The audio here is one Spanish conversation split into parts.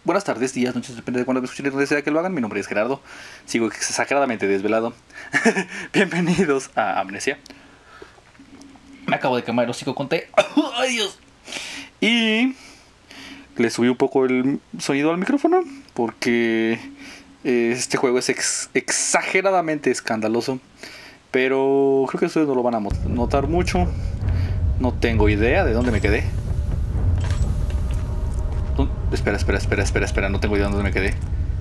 buenas tardes, días, noches, depende de cuándo me escuchen y donde sea que lo hagan. Mi nombre es Gerardo, sigo exageradamente desvelado. Bienvenidos a Amnesia. Me acabo de quemar el hocico con té. ¡Ay, Dios! Y le subí un poco el sonido al micrófono porque este juego es exageradamente escandaloso. Pero creo que ustedes no lo van a notar mucho. No tengo idea de dónde me quedé. Espera, no tengo idea de dónde me quedé.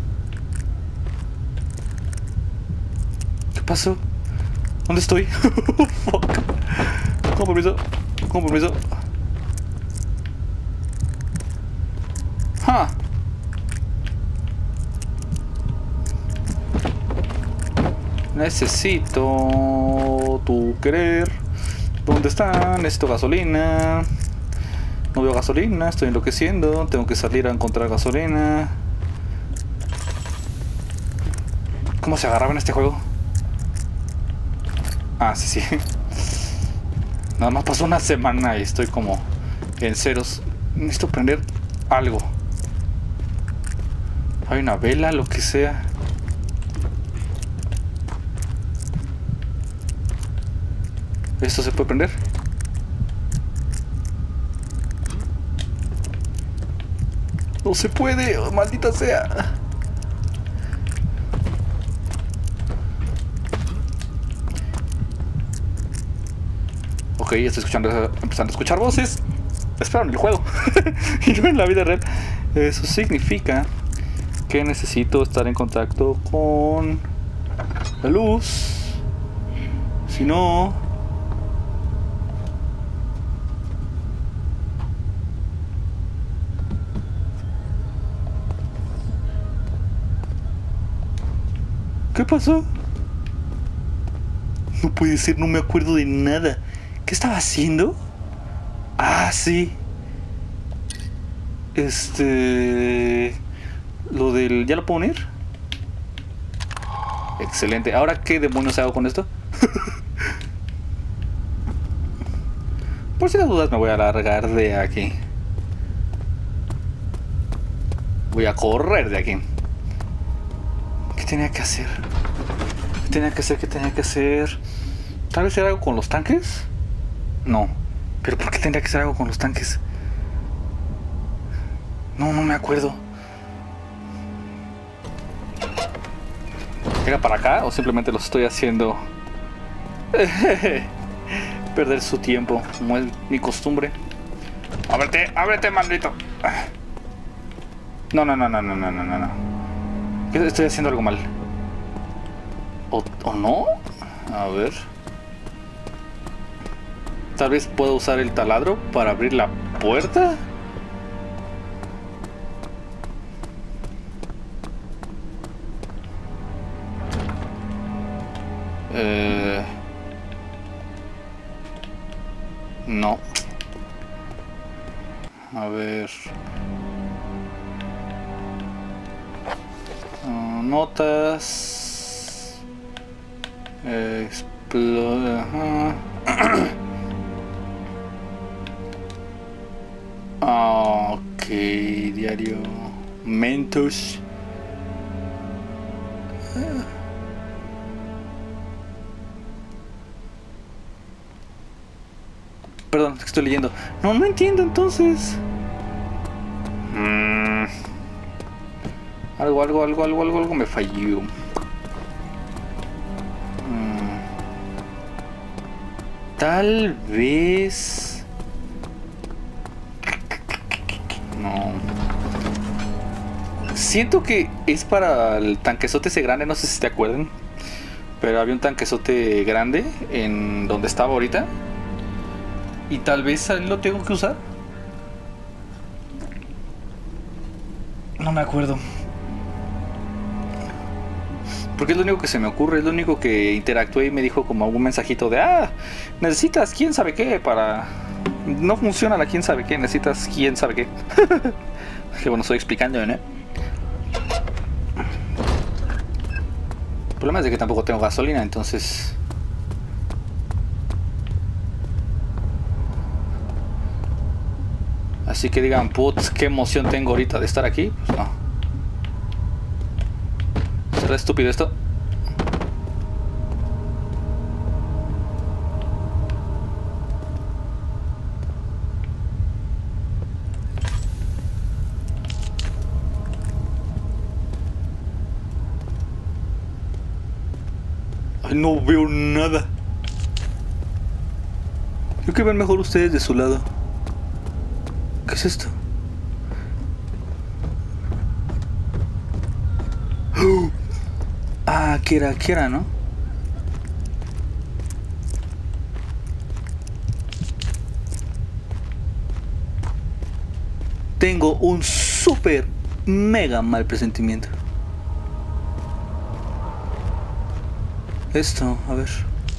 ¿Qué pasó? ¿Dónde estoy? Fuck. Con permiso. ¡Ja! Necesito tu querer. ¿Dónde está? Necesito gasolina. No veo gasolina, estoy enloqueciendo. Tengo que salir a encontrar gasolina. ¿Cómo se agarraba en este juego? Ah, sí. Nada más pasó una semana y estoy como en ceros. Necesito prender algo. Hay una vela, lo que sea. ¿Esto se puede prender? No se puede, oh, maldita sea. Ok, estoy empezando a escuchar voces. Espera en el juego y no en la vida real. Eso significa que necesito estar en contacto con la luz. Si no... ¿Qué pasó? No puede ser, no me acuerdo de nada. ¿Qué estaba haciendo? Ah, sí. Lo del... ¿Ya lo puedo unir? Excelente. ¿Ahora qué demonios hago con esto? Por si las dudas me voy a largar de aquí. Voy a correr de aquí. ¿Qué tenía que hacer? ¿Qué tenía que hacer? ¿Tal vez era algo con los tanques? No. ¿Pero por qué tendría que ser algo con los tanques? No me acuerdo. ¿Era para acá o simplemente los estoy haciendo perder su tiempo, como es mi costumbre? Ábrete, maldito. No. Estoy haciendo algo mal. ¿O no? A ver. Tal vez puedo usar el taladro para abrir la puerta. No. A ver. Notas. Explora. Ok, diario. Mentos. Perdón, estoy leyendo. No entiendo entonces. Algo me falló. Tal vez... No. Siento que es para el tanquesote ese grande, no sé si te acuerdan. Pero había un tanquesote grande en donde estaba ahorita. Y tal vez lo tengo que usar. No me acuerdo. Porque es lo único que se me ocurre, es lo único que interactué y me dijo como algún mensajito de necesitas quién sabe qué para... No funciona la quién sabe qué, necesitas quién sabe qué. Que bueno, estoy explicando, ¿no? El problema es de que tampoco tengo gasolina, entonces... Así que digan, putz, qué emoción tengo ahorita de estar aquí. Pues no. ¿Será estúpido esto? Ay, no veo nada. Creo que ven mejor ustedes de su lado. ¿Qué es esto? ¡Oh! Ah, Kira, ¿no? Tengo un súper mega mal presentimiento. Esto, a ver.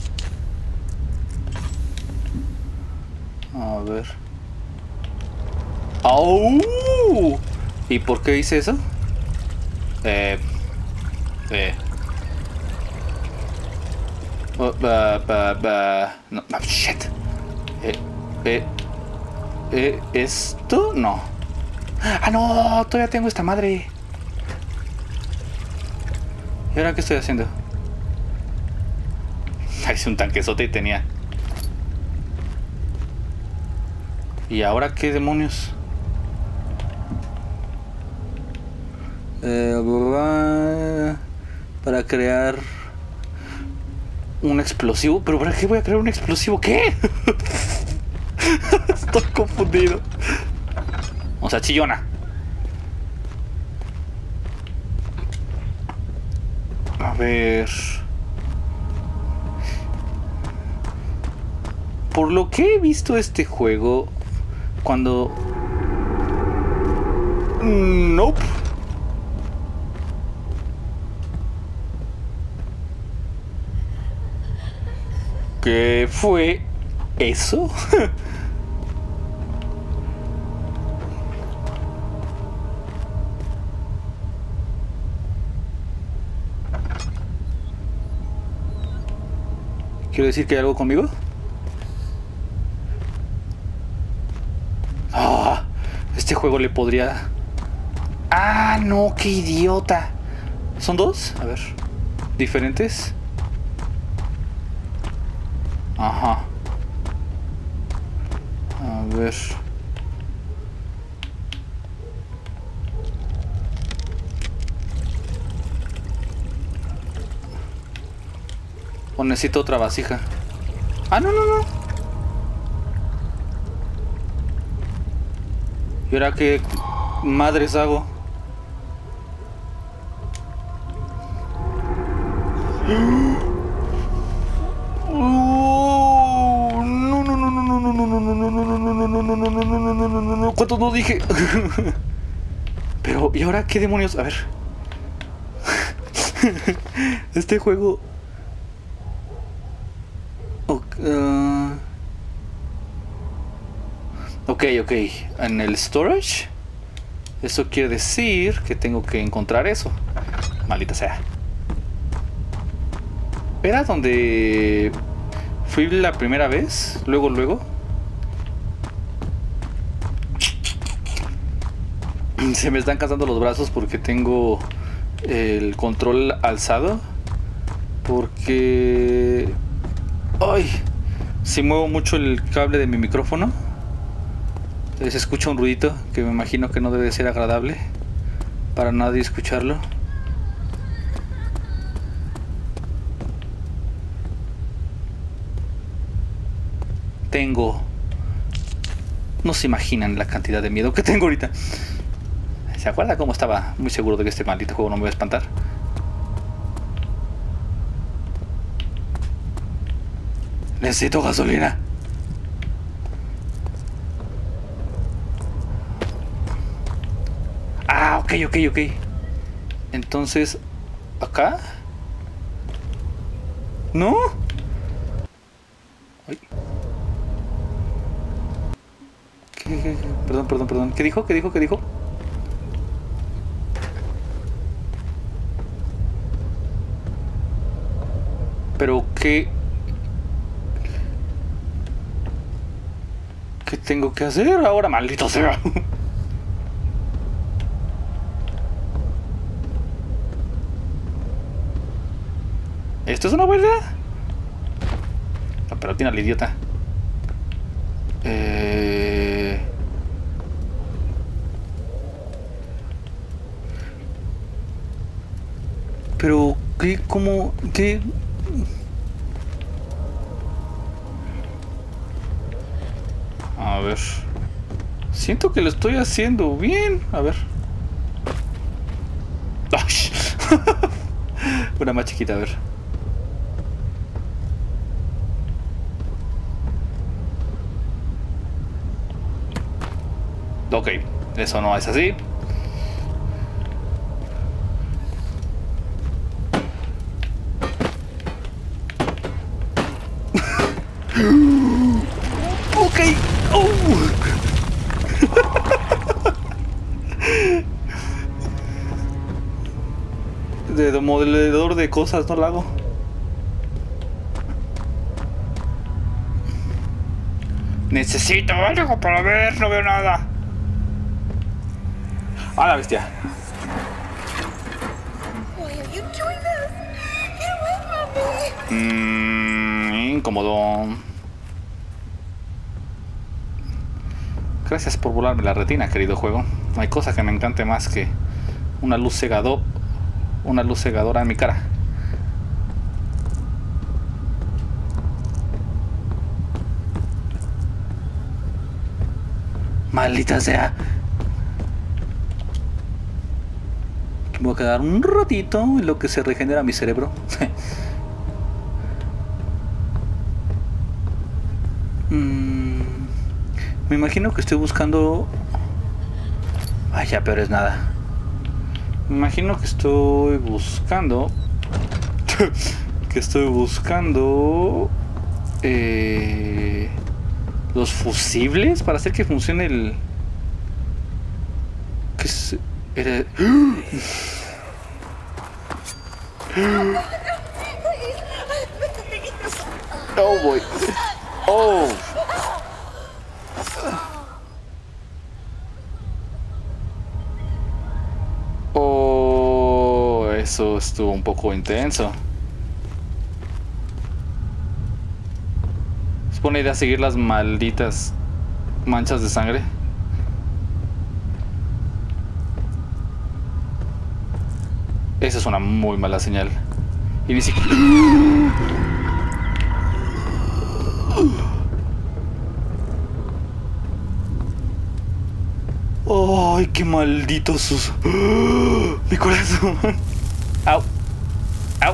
A ver. ¡Au! ¿Y por qué hice eso? No, no, shit. ¿Esto? No. ¡Ah, no! Todavía tengo esta madre. ¿Y ahora qué estoy haciendo? Hice un tanquesote y tenía. ¿Y ahora qué demonios? Para crear un explosivo. ¿Pero para qué voy a crear un explosivo? ¿Qué? Estoy confundido. O sea, chillona. A ver. Por lo que he visto este juego, cuando... Nope. ¿Qué fue eso? ¿Quiero decir que hay algo conmigo? Ah, este juego le podría... Ah, no, qué idiota. ¿Son dos? A ver. ¿Diferentes? Ajá. A ver. O necesito otra vasija. Ah, no, no, no. ¿Y ahora qué madres hago? ¿Cuántos no dije? Pero, ¿y ahora qué demonios? A ver. Este juego... Ok, en el storage. Eso quiere decir que tengo que encontrar eso. Maldita sea. ¿Era donde fui la primera vez? Luego. Se me están cansando los brazos porque tengo el control alzado. Porque... ¡Ay! Si muevo mucho el cable de mi micrófono, se escucha un ruidito que me imagino que no debe ser agradable para nadie escucharlo. No se imaginan la cantidad de miedo que tengo ahorita. ¿Se acuerda cómo estaba muy seguro de que este maldito juego no me iba a espantar? Necesito gasolina. Ah, ok. Entonces, ¿acá? ¿No? Ay. ¿Qué? Perdón. ¿Qué dijo? Pero ¿qué ¿Qué tengo que hacer ahora, maldito sea? ¿Esto es una buena? La pelotina, el idiota. Pero, ¿qué? ¿Cómo? ¿Qué? A ver. Siento que lo estoy haciendo bien. A ver. ¡Ay! Una más chiquita, a ver. Ok, eso no es así. Ok. Oh. De modelador de cosas no lo hago. Necesito algo para ver, no veo nada. A la bestia. Incómodo. Gracias por volarme la retina, querido juego. No hay cosa que me encante más que una luz cegadora en mi cara. Maldita sea. Me voy a quedar un ratito en lo que se regenera mi cerebro. Me imagino que estoy buscando... Ay, ya, pero es nada. Me imagino que estoy buscando... los fusibles para hacer que funcione el... ¿Qué es? Era... Oh boy. Oh. Oh, eso estuvo un poco intenso. Es buena idea seguir las malditas manchas de sangre. Esa es una muy mala señal. Y ni siquiera... ¡Ay, qué malditos sus! ¡Mi corazón! ¡Au! ¡Au!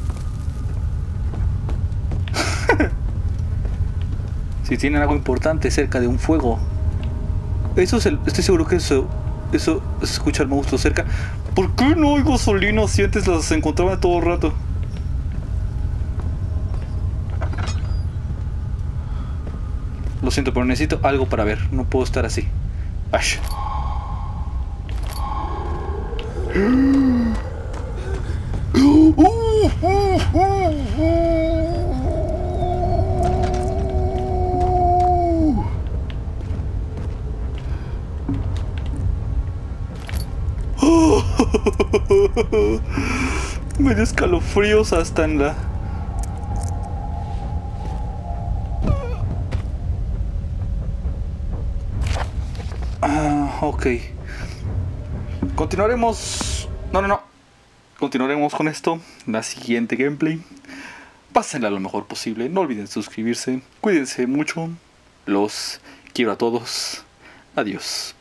Si tienen algo importante cerca de un fuego. Eso es estoy seguro que eso es escuchar monstruos cerca. ¿Por qué no hay gasolina si antes las encontraba todo el rato? Lo siento, pero necesito algo para ver. No puedo estar así. Ash. Me dio escalofríos hasta en la... Ok. Continuaremos... No. Continuaremos con esto. La siguiente gameplay. Pásenla lo mejor posible. No olviden suscribirse. Cuídense mucho. Los quiero a todos. Adiós.